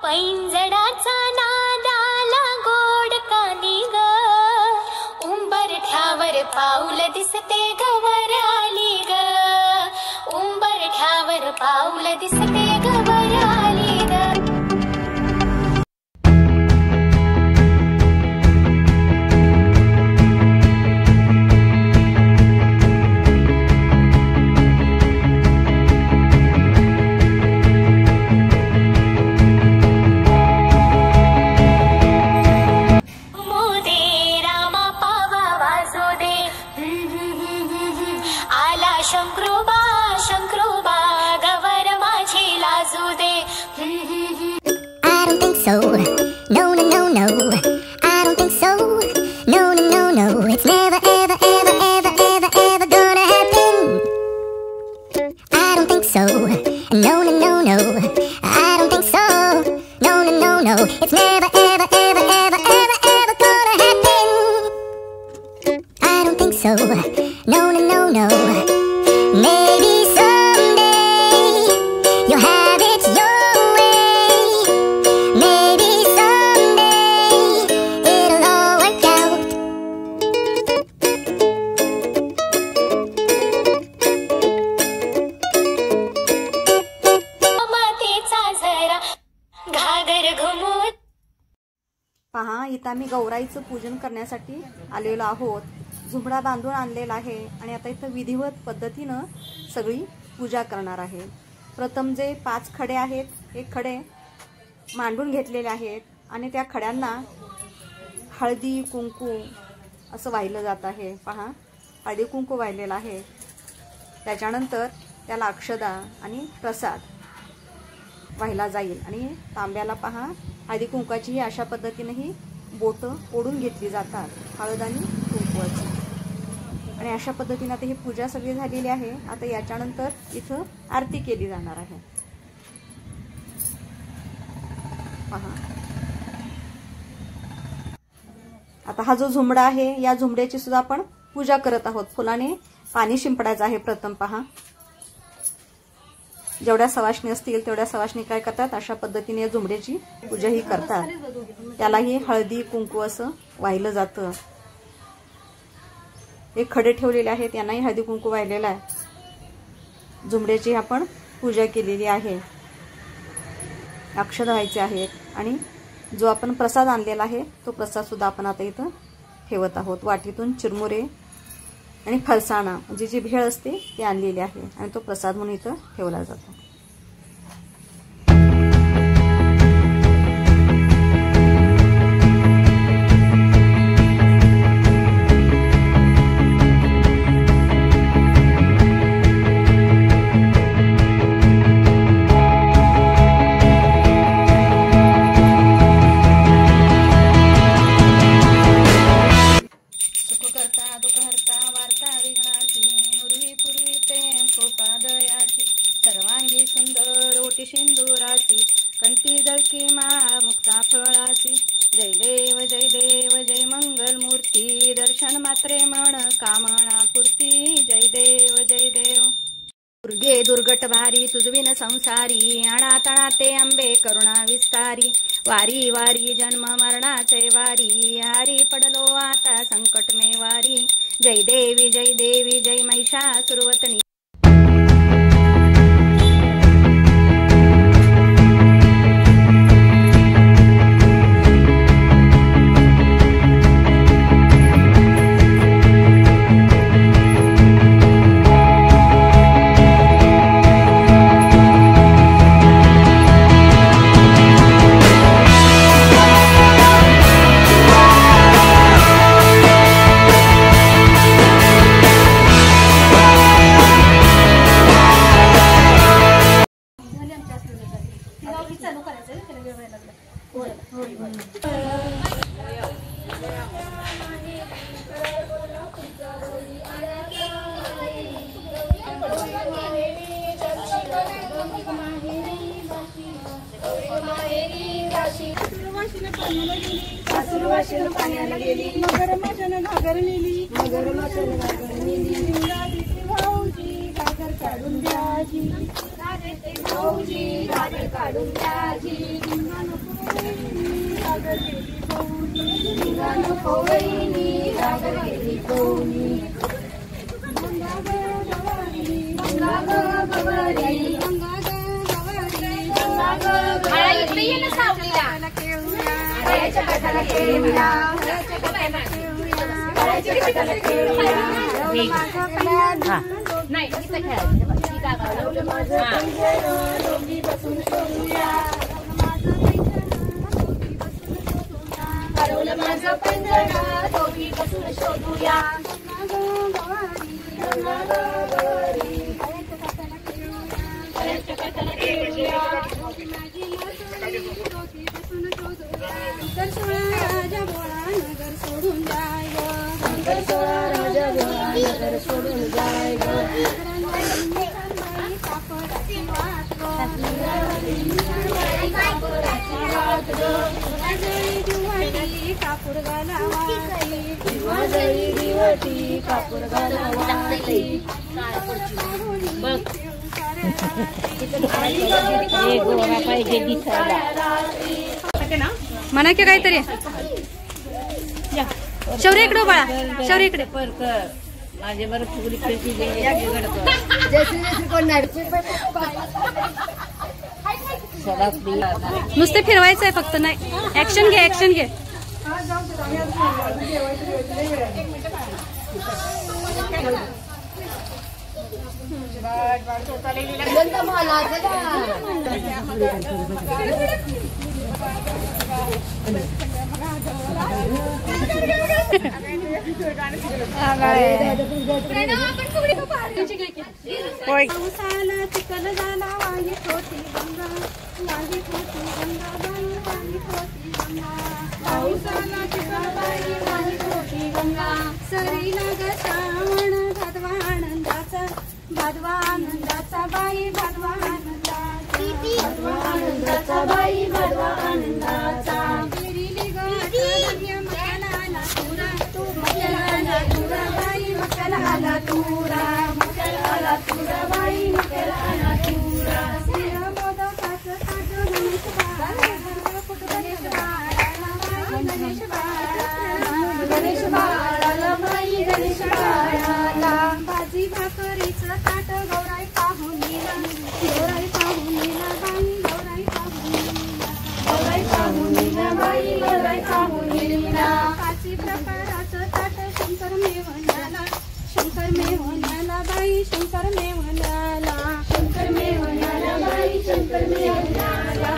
पैंजणाचा नादाला गोड कानी ग, उंबरठ्यावर पाऊल दिसते गवर आली ग, उंबरठ्यावर पाऊल दिसते गवर आली ग. शंकरोबा शंकरोबा गवर माझी लाजू दे. I don't think so. No no no no. I don't think so. No no no no. It's never ever ever ever ever ever gonna happen. I don't think so. No no no no. I don't think so. No no no no. It's never ever ever ever ever ever gonna happen. I don't think so. No no no no. Maybe someday you'll have it your way. Maybe someday it'll all work out. मातेचा जरा घागर घुमून. पहा, इथं आम्ही गौराईचं पूजन करण्यासाठी आलेलो आहोत. झुंबडा बांधून आणलेला आहे आणि आता इथं विधिवत पद्धतीनं सगळी पूजा करणार आहे. प्रथम जे 5 खडे आहेत, हे खडे मांडून घेतलेले आहेत आणि त्या खड्यांना हळदी कुंकू असं वाहिलं जात आहे. पहा, हळदी कुंकू वाहिलेलं आहे. त्याच्यानंतर त्याला अक्षदा आणि प्रसाद वाहिला जाईल आणि तांब्याला पहा, हळदी कुंकाची ही अशा पद्धतीने ही बोटं ओढून घेतली जातात, हळद आणि कुंकवाची. आणि अशा पद्धतीने आता ही पूजा सगळी झालेली आहे. आता याच्यानंतर इथं आरती केली जाणार आहे. पहा, आता हा जो झुंबडा आहे, या झुंबड्याची सुद्धा आपण पूजा करत आहोत. फुलाने पाणी शिंपडायचं आहे प्रथम. पहा, जेवढ्या सवाष्णी असतील तेवढ्या सवाष्णी काय करतात, अशा पद्धतीने या झुंबड्याची पूजा ही करतात. त्यालाही हळदी कुंकू असं वाहिलं जातं. हे खडे ठेवलेले आहेत, यांनाही हळदी कुंकू वाहिलेला आहे. झुंबड्याची आपण पूजा केलेली आहे. अक्षत व्हायचे आहेत आणि जो आपण प्रसाद आणलेला आहे तो प्रसाद सुद्धा आपण आता इथं ठेवत आहोत. वाटीतून चिरमुरे आणि फरसाणा म्हणजे जी भेळ असते ती आणलेली आहे आणि तो प्रसाद म्हणून इथं ठेवला जातो. सर्वांगी सुंदर ओटी सिंदुराची, कंठी जळकी माळ मुक्ता फळाची. जय देव जय देव जय मंगल मूर्ती, दर्शन मात्रे मन कामना पूर्ती. जय देव जय देव. दुर्गे दुर्गट भारी तुझविन संसारी, अणातणा ते अंबे करुणा विस्तारी. वारी वारी जन्म मरणाचे वारी, हारी पडलो आता संकट मे वारी. जय देवी जय महिषासुरवतनी. वाशीला पाण्याला गेली, मगर माझ्यानं घागर नेली, मगर माझ्यानं घागर नेली. भाऊजी घागर काढून द्याजी, भाऊजी घागर काढून द्याजी. वहिनी घागर गेली कोणी गंगा ग गवारी गंगा ग गवारी गंगा ग गवारी गंगा ग गवारी हळाच्या काठाला खेळूया हळाच्या काठाला खेळूया हळाच्या काठाला खेळूया हळवलं माझं पैंजण नाही इथं खेळायचं हळवलं माझं पैंजण दोघी बसून शोधूया हळवलं माझं पैंजण दोघी बसून शोधूया गंगा ग गवारी गंगा ग गवारी हळाच्या काठाला खेळूया हळाच्या काठाला खेळूया माझी मासोळी दोघी बसून शोधूया नगर सोळा राजा बोळा नगर सोडून जाय ग नगर सोळा राजा बोळा नगर सोडून जाय ग कापडाची वाट ग कापडाची वाट ग वाजळी दिवाळी कापूर घालावाती वाजळी दिवाळी कापूर घालावाती म्हणा की काहीतरी शौर्य इकडे बाळा शौर्य इकडे माझे बरं फुगडी खेळती कोण नुसते फिरवायचंय फक्त नाही ऍक्शन घे ऍक्शन घे पावसाला चिखल झाला वाहित होती गंगा वाहित होती गंगा बाई वाहित होती गंगा पावसाला चिखल बाई वाहित होती गंगा सरीला ग श्रावण भादवा आनंदाचा बाई भादवा आनंदाचा बाई भादवा आनंदाचा फिरिली ग मक्याला आला तुरा तू मक्याला आला तुरा बाई मक्याला आला तुरा मक्याला आला तुरा बाई मक्याला आला तुरा श्री मोदकाचं ताट गणेश बाळा गणेश बाळाला बाई गणेश बाळाला भाजी भाकरीचं ताट गौराई पाहून येला गौराई पाहून येला बाई गौराई पाहून येला गौराई पाहून येला बाई गौराई पाहून येला पाची प्रकाराचं ताट शंकर मेवण्याला बाई शंकर मेवण्याला बाई शंकर मेवण्याला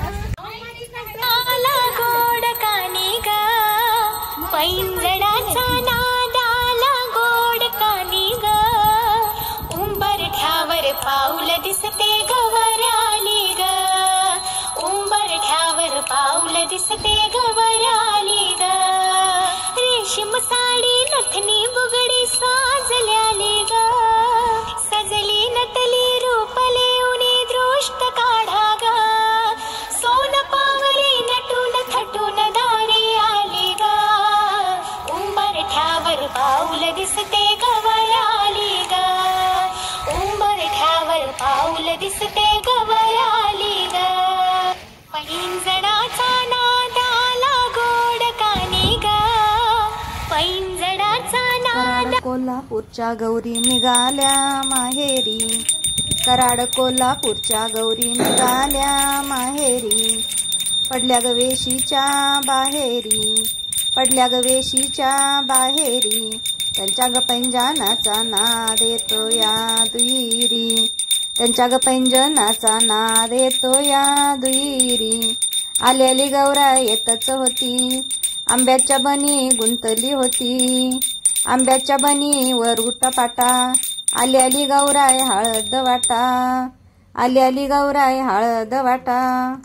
गोड कानी ग पैंजणाचा नादाला गोड कानी ग उंबरठ्यावर पाऊल दिसते गवराली ग उंबरठ्यावर पाऊल दिसते गवराली ग रेशीम साडी नथनी बुगडी साजल्याली ग सजली नटली रूपले उनी दृष्ट काढा ग सोन पावली नटून थटून दारी आली ग उंबरठ्यावर पाऊल दिसते गवराली ग उंबरठ्यावर पाऊल दिसते गवराली ग पैंजणाचा नादाला गोड कानी ग पैंजणाचा नाद कोल्हापूरच्या गौरी निघाल्या माहेरी कराड कोल्हापूरच्या गौरी निघाल्या माहेरी पडल्या ग वेशीच्या बाहेरी पडल्या ग वेशीच्या बाहेरी त्यांच्या ग पैंजनाचा नाद येतो या दुईरी त्यांच्या ग पैंजनाचा नाद येतो या दुईरी आलेली गौरा येतच होती आंब्याच्या बनी गुंतली होती आंब्याच्या बनीवर उटापाटा आली गौराय हळद वाटा आली गौराय हळद वाटा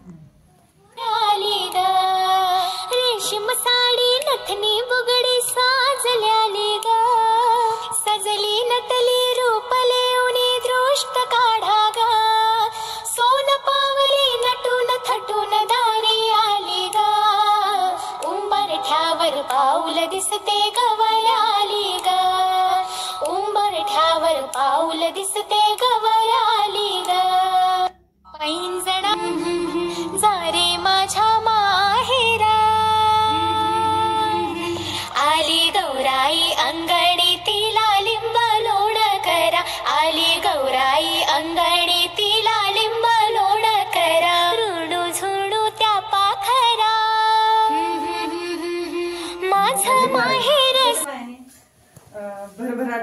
रेशीम साडी नथनी बुगडी साजल्याली ग सजली नटली रूपले उनी दृष्ट काढा ग सोन पावली नटून थटून दारी आली ग उंबरठ्यावर पाऊल दिसते गवराली ग उंबरठ्यावर पाऊल दिसते गवराली ग पैंजणा जा रे माझ्या माहेरा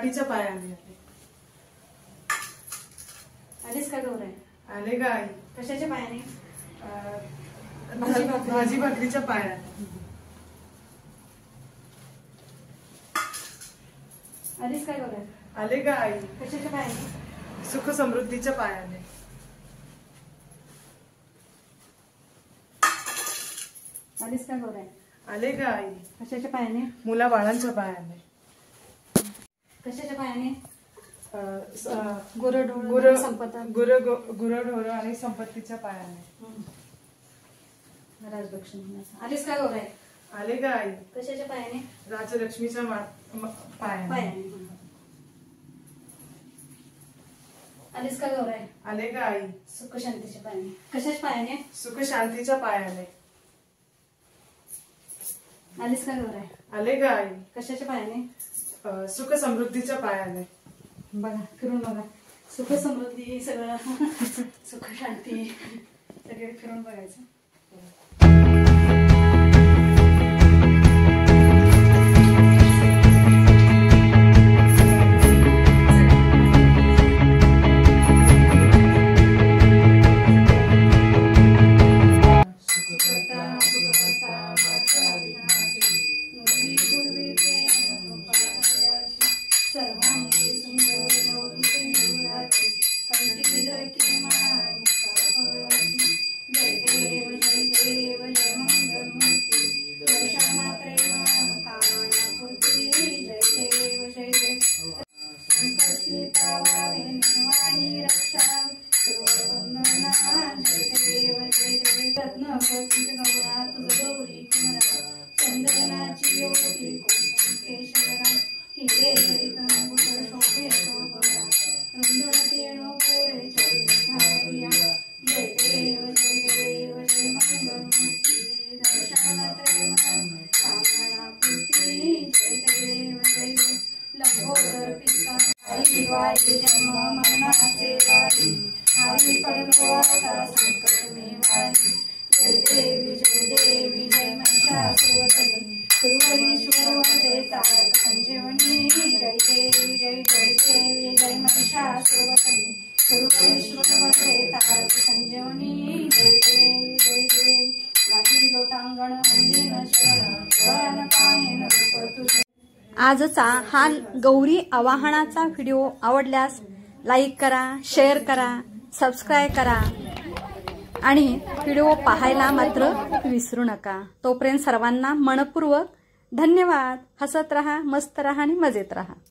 पराठीच्या पायाने आलीस का गौराई? आले का आई? कशाच्या पायाने? भाजी भाकरीच्या पायाने आलीस का गौराई? आले का आई? कशाच्या पायाने? सुख समृद्धीच्या पायाने आलीस का गौराई? आले का आई? कशाच्या पायाने? मुला बाळांच्या पायाने कशाच्या पायाने? गुरढोर आणि संपत्तीच्या पायाने राजलक्ष्मी. आलीस का गौराई? आले का आई? कशाच्या पायाने? राजलक्ष्मीच्या पायाने पायाने. आलीस का गौराई? आले का आई? सुख शांतीच्या पायाने. कशाच्या पायाने? सुख शांतीच्या पायाने आलीस का गौराई? आले का आई? कशाच्या पायाने? सुख समृद्धीच्या पायाने बघा फिरून बघा. सुख समृद्धी सगळं सुख शांती सगळे फिरून बघायचं. आजचा हा गौरी आवाहनाचा व्हिडिओ आवडल्यास लाईक करा, शेअर करा, सबस्क्राईब करा आणि व्हिडिओ पाहायला मात्र विसरू नका. तोपर्यंत सर्वांना मनपूर्वक धन्यवाद. हसत रहा, मस्त रहा आणि मजेत रहा.